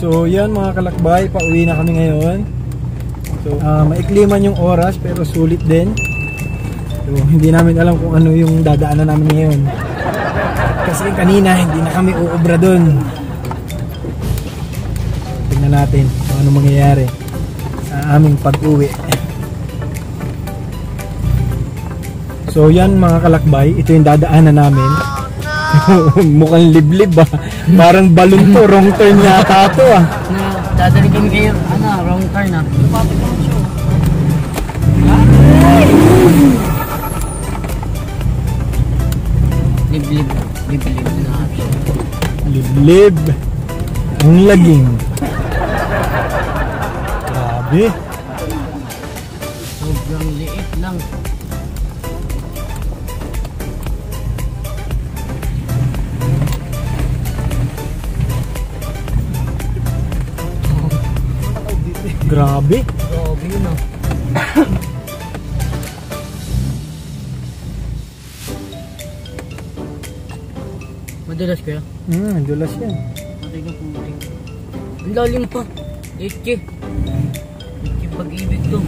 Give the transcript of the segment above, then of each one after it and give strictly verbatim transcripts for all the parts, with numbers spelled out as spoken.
So yan mga kalakbay, pauwi na kami ngayon. So uh, maikli man yung oras pero sulit din. So hindi namin alam kung ano yung dadaanan namin ngayon. Kasi kanina hindi na kami uubra dun. Tingnan natin kung ano mangyayari sa aming pag-uwi. So yan mga kalakbay, ito yung dadaanan namin. Mukhang liblib ah. Parang balon to, wrong turn yata to ah. Na, dadalikin kayo, ano, wrong turn ah. Liblib, liblib na siya. Liblib. Ang laging. Grabe. Sobrang liit lang. Grabe. Grabe yun ah. Madulas kaya? Hmm, dulas yan. Matay na puting. Ang lalim pa. Eke. Eke pag-ibig to.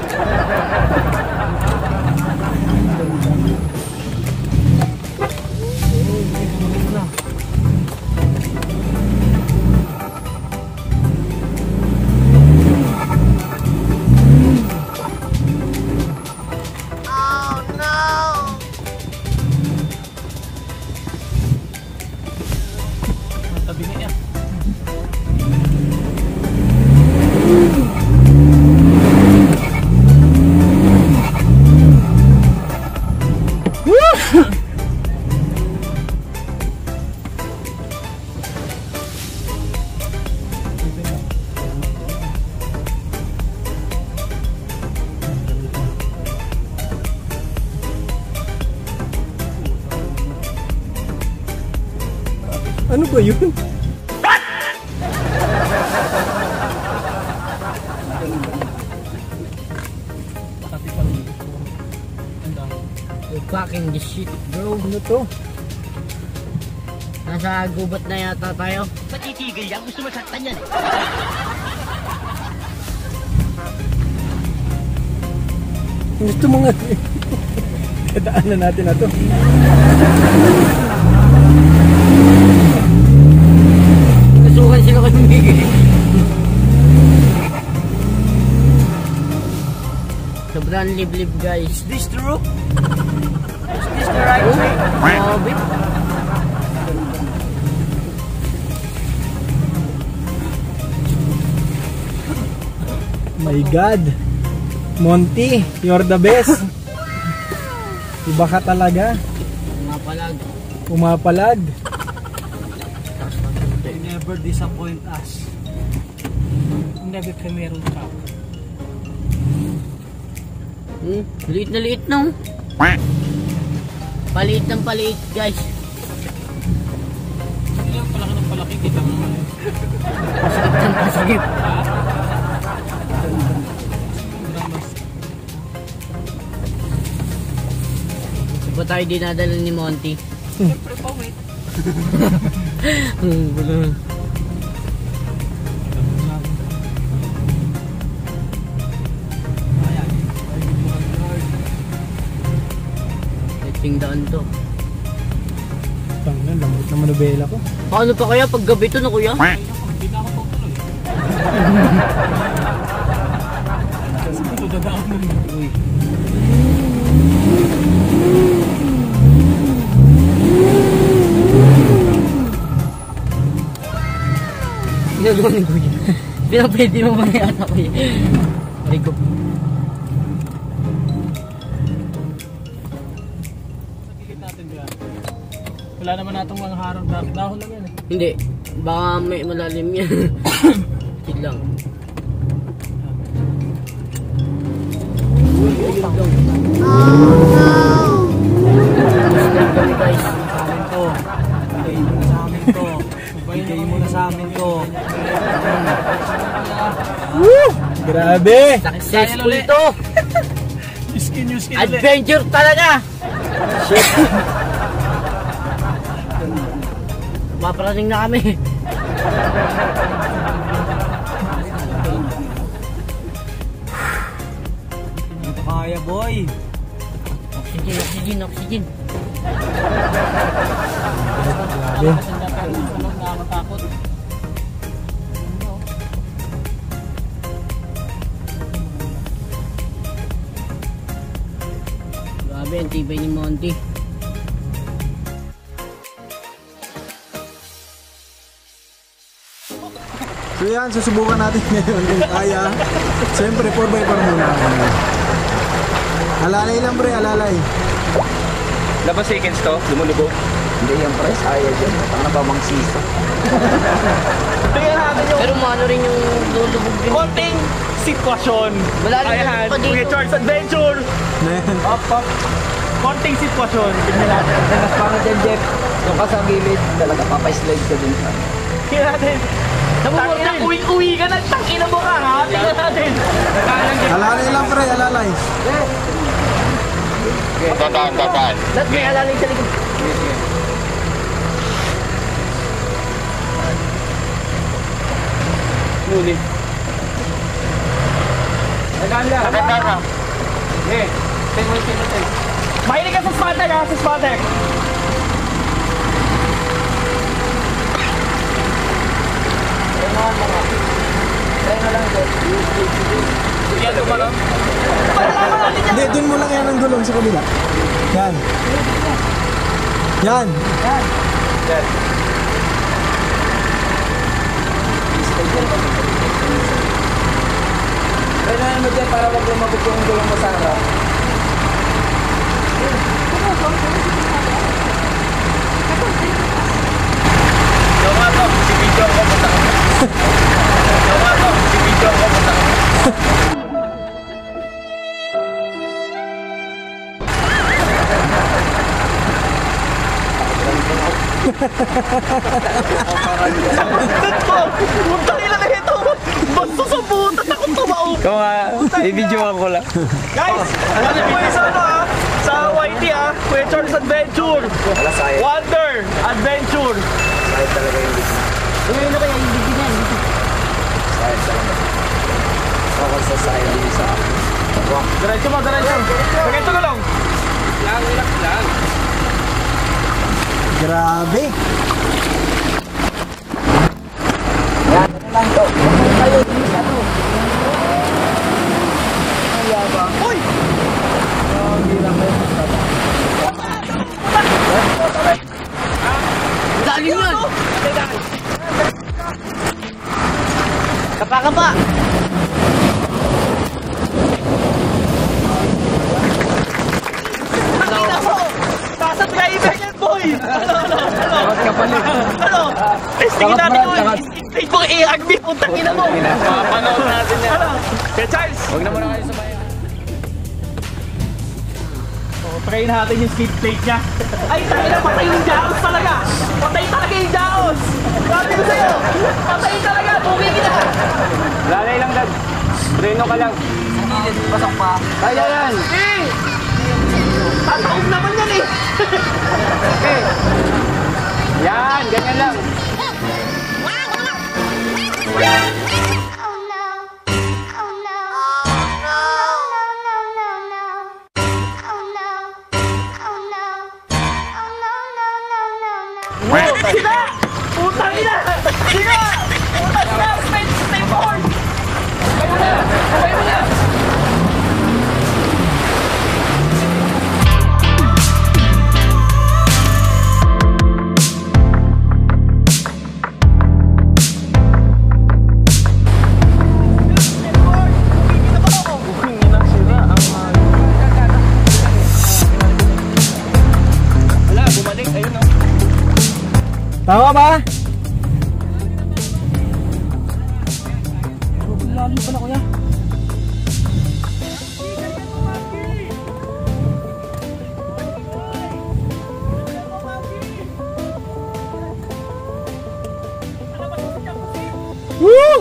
Ano ba yun? We're packing this shit, bro. Ano to? Nasa gubat na yata tayo. Patitigil yan, gusto masaktan yan. Gusto mo nga kadaanan natin na to. Nasukan sila kay Miguel. Sobrang liblib guys. Is this true? Is this the right way? Grabe. My God. Monty, you're the best. Iba ka talaga. Mapalag. Pumapalag. They never disappoint us. Never meron ka. Hmm, liit na liit no? Paliit ng paliit guys. Hindi lang palaki ng palaki, kita mo naman. Pasagip ng pasagip. Ba tayo dinadala ni Monty? Siyempre pa, wait. Hmm, wala. Letting daan to. Tangina, lambot na manubela ko. Paano pa kaya pag gabi to na kuya? Hindi na ako tutuloy. Kasi ito dadaan mo rin. Uy. Ginagawa ni kuya. Pinapwede mo ba na yata kuya? Marigo. Sagigit natin dyan. Wala naman natong mga harang dahon. Dahon lang yan eh. Hindi. Baka may malalim yan. Kid lang. Kami guys. Sa amin to. Bigay mo na sa amin to. Bigay mo na sa amin to. Woo! Grabe! Successful to. Skin yung skin ulit. Adventure talaga. Shit. Maparating na kami. kaya boy. Oxygen, oxygen, oxygen. Grabe. Nakakatakot. Grabe, ang tibay ni Monty. So yan, susubukan natin ngayon kung kaya. Siyempre four by four muna. Alalay lang pre, alalay. Labas seconds to, lumulubog. Hindi yan pre, saya dyan. Tanga ba mang sisa? Tingnan natin yung Pero maano rin yung lulubog din. konting sitwasyon. Malalim na Ayan, pa dito. Kuya Charles Adventure. Man. Up, up. Konting sitwasyon. Tingnan natin. Mas parang dyan, Jeff. Yung ka sa gilid, talaga papaslide ka dun sa. Tingnan natin. Tangina, uwi-uwi ka na. Tangina mo ka ha. Tingnan natin. Alalay lang pre, alalay. Tataan, tataan. Lahat may alalay sa likod. Nuli. Naganda. Tataan na. Eh, ten mo yung ten. Mahilig ka sa spatek ha, sa spatek. Yan, gumano. Hindi, dun mo lang yan ang gulong sa kabila. Yan. Yan. Yan. Pero ano mo dyan, para wag lumabog yung gulong mo sa harap. Yo nga to, si video ako punta ka. Yo nga to, si video ako punta ka. Puntang ina na ito! Basta sa puta ako tumao! Ikaw nga, i-video ako lang. Guys, ano po yung sa ano ha? Sa Y T ha? Kuya Charles Adventure! Wala saya. Wonder Adventure! Saya talaga yung video. Ano na kaya yung video niya? Saya talaga. Ako sa saya din sa akin. Diretso mo, diretso! Pagay ito gulong! Lang, relax lang! Grabe. Yan, ano lang to. Kayo, isa to. Uy! Lalim yun! Kapa-kapa! Nakita mo! Nasa driver yan, boy! Ano, ano, ano? Dapat ka pala. Ano? Testingin Dapat natin Brad, kung dapat. i-state mo i-rugby, putang ina mo! Papanood natin yan. Ano? Kaya Charles! Huwag na muna kayo sumayo. Oh, try natin yung speed plate niya. Ay, tayo na, patay yung Jaos talaga! Patay talaga yung Jaos! Sabi ko sa'yo! Patay talaga! Bumig na! Lalay lang, Dad. Treno ka lang. Pasok pa. Kaya yan. Eh! Tataog naman yan eh! Okay. Yan, ganyan lang. Oh no. Oh no. Oh no. No, no, no, no. Oh no. Oh no. Oh no, no, no, no, no. Wow! Sina! Putang ina! Sina! Putang ina! Stay, stay forward! Sabay mo na! Sabay mo na! Wala, bumalik. Ayun o. Tama ba? Lalim pa na kuya. Woo!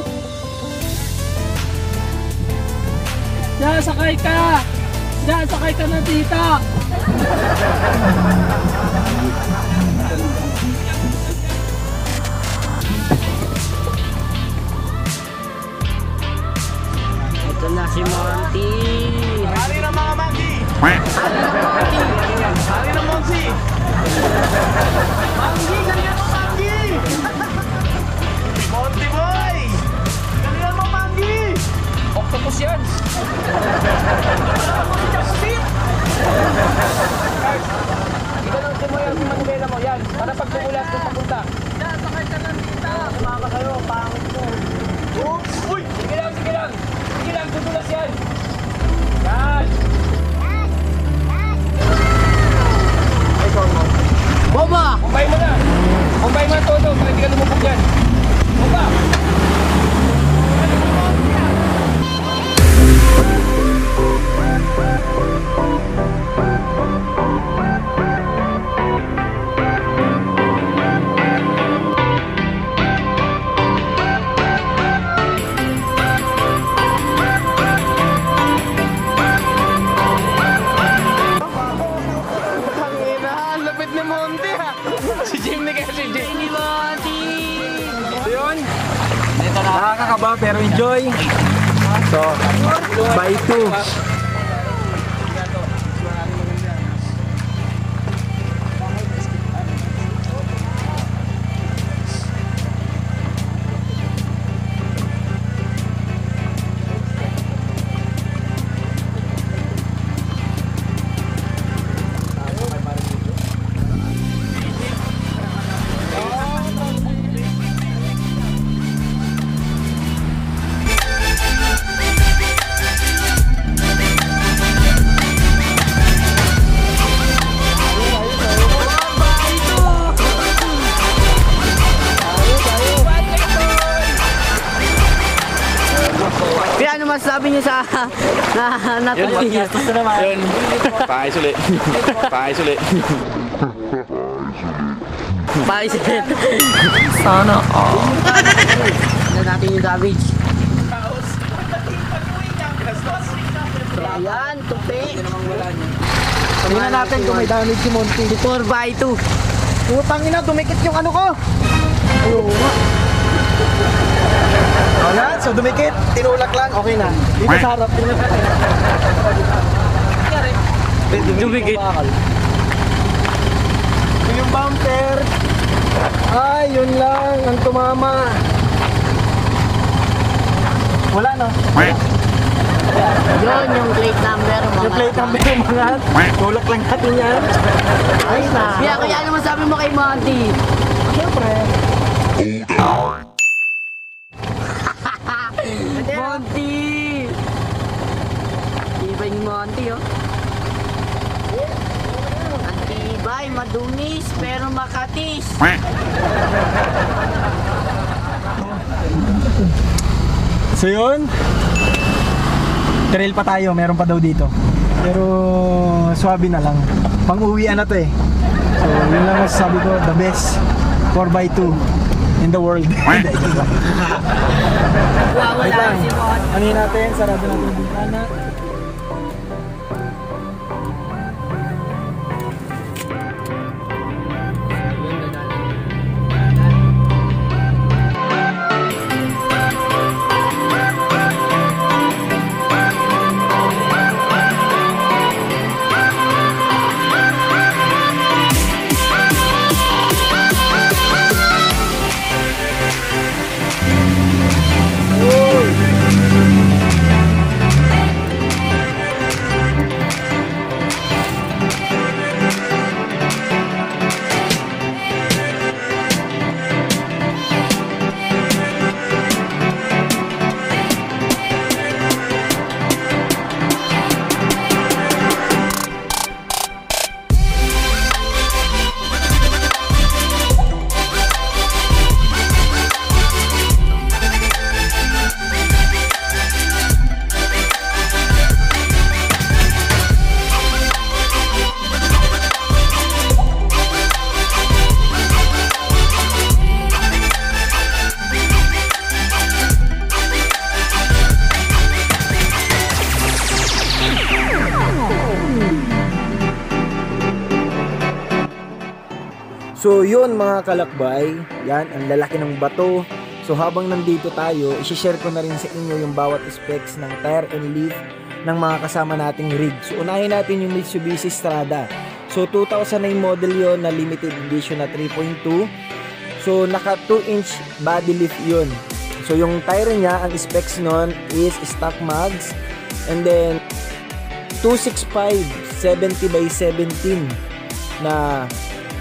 Diyan, sakay ka! Diyan, sakay ka na tita! Ito na si Monty. Hari na mga yung manubela mo. Yan, para pag tumulas kung papunta. Yan, sakay ka lang dito. Sumama kayo, pangit mo. Uy! Sige lang, sige lang. Sige lang, tutulas yan. Yan. Boba! Kumbay mo na. Kumbay mo na todo, para hindi ka lumubog yan. Bomba! Si Jimmy kaya si Jimmy. So yun, nakakakaba pero enjoy. So, by two. Kaya ano masasabi niyo sa na natuloy? Yun, paayos ulit. Paayos ulit. Paayos ulit. Sana all. Tignan natin yung garbage. Ayan, tupi. Tingnan natin kung may damage si Monty. four by two. Putang ina, dumikit yung ano ko. Ayun nga. Ayan, so dumikit. Tinulak lang. Okay na. Dito sa harap. Dumikit. Yung bumper. Ay, yun lang. Ang tumama. Wala no? Yun yung plate number. Yung plate number yung mga. Tulak lang natin yan. Ayos na. Kaya kaya ano masabi mo kay Monty? Siyempre. Monty! Tibay ni Monty, oh. Ang tibay, madunis, pero makatis. So yun. Trail pa tayo, meron pa daw dito. Pero swabe na lang. Pang-uwian na to eh. So yun lang masasabi ko, the best four by two in the world. Wait lang. Ano yun natin? Sarado natin yung bintana. So yun mga kalakbay, yan ang lalaki ng bato. So habang nandito tayo, i-share ko na rin sa inyo yung bawat specs ng tire and leaf ng mga kasama nating rig. So unahin natin yung Mitsubishi Strada. So two thousand nine model yon na limited edition na three point two. So naka two inch body lift yun. So yung tire niya, ang specs nun is stock mags. And then two sixty-five seventy by seventeen na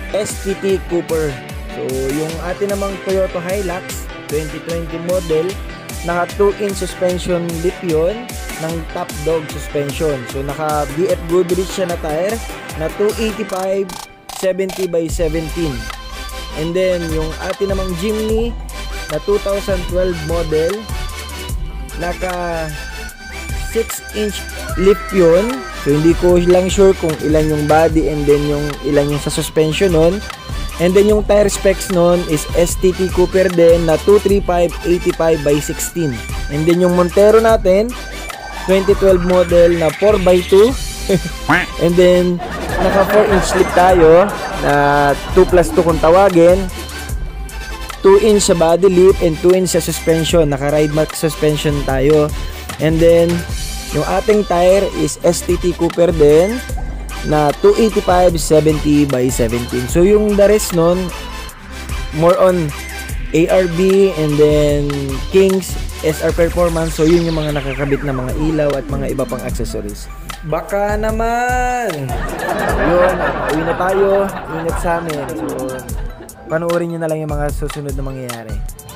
S T T Cooper. So yung atin namang Toyota Hilux twenty twenty model, naka two inch suspension lip yun ng Top Dog suspension. So naka B F Goodrich siya na tire na two eighty-five seventy by seventeen. And then yung atin namang Jimny na two thousand twelve model, naka six inch lip yun. So hindi ko lang sure kung ilan yung body and then yung ilan yung sa suspension nun. And then yung tire specs nun is S T T Cooper din na two thirty-five eighty-five by sixteen. And then yung Montero natin twenty twelve model na four by two. And then naka four inch lip tayo na two plus two kung tawagin. two inch sa body lip and two inch sa suspension. Naka ride mark suspension tayo. And then yung ating tire is S T T Cooper din na two eighty-five seventy by seventeen. So yung the rest nun, more on A R B and then Kings S R Performance. So yun yung mga nakakabit na mga ilaw at mga iba pang accessories. Baka naman! Yun, uwi na tayo. Ingat sa amin. So panoorin nyo na lang yung mga susunod na mangyayari.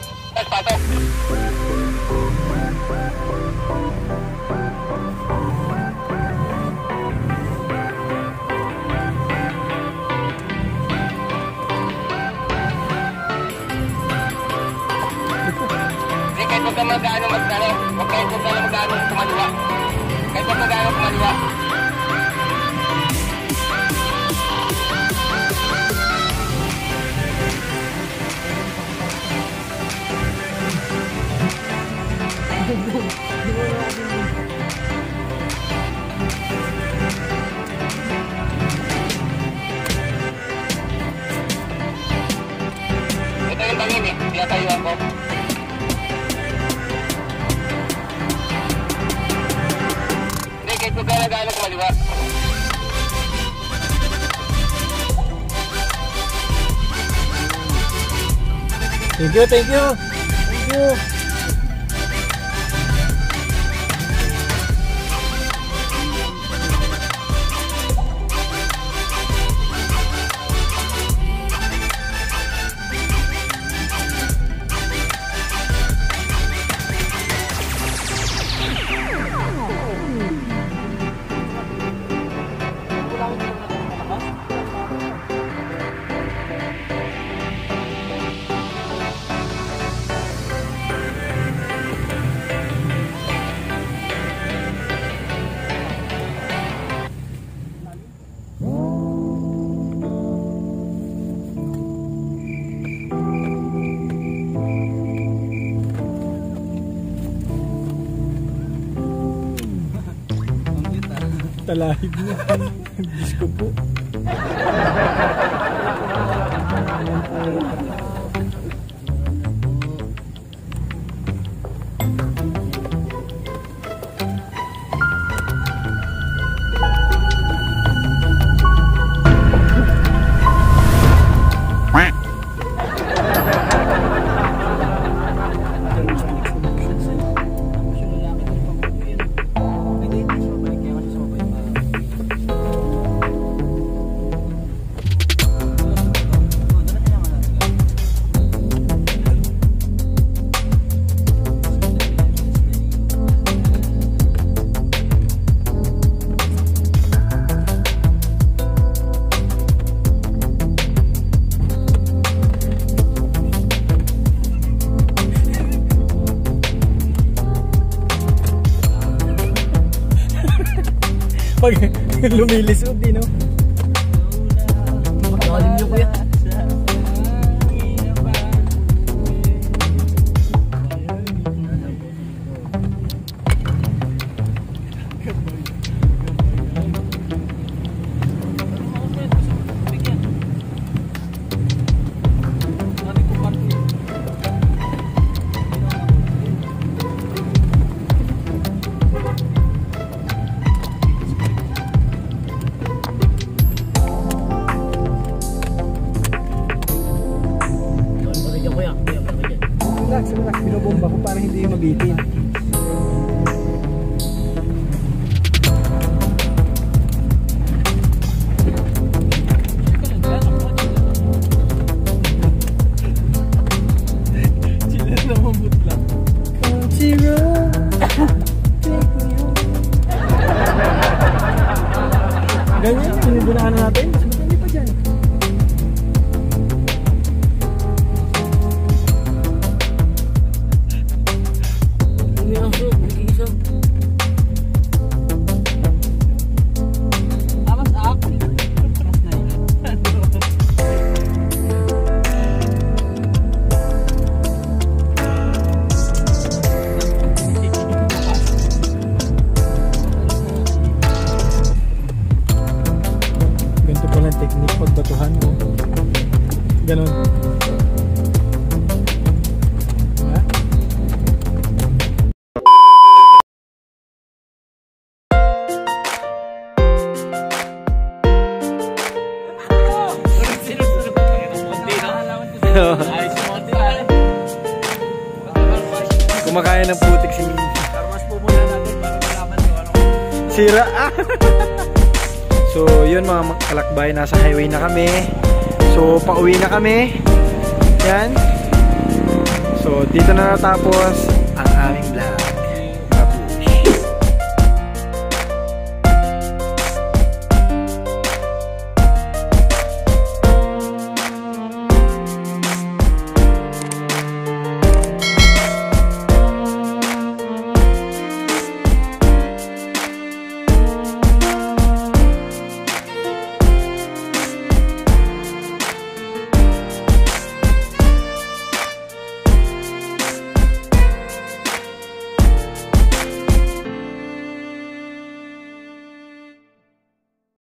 Huwag ka mag-ano mag-ano. Huwag kayo huwag ka mag-ano kumaliwa. Kahit huwag mag-ano kumaliwa. Ito yung bangin eh. Kaya tayo ako. Huwag ka nag-ano kumaliwa. Thank you, thank you. Thank you. Talahib mo. Diyos ko po. Pag lumilisod din, no? Makalim niyo kuya. Relax, relax. Binubomba ko para hindi yung mabitin. Ganon. Ha? Kumakain ng putik si Mindy. Mas pupunan natin para malaman kung ano. Sira. So yun mga kalakbay, nasa highway na kami. So pauwi na kami. Yan. So dito na natapos ang aming vlog.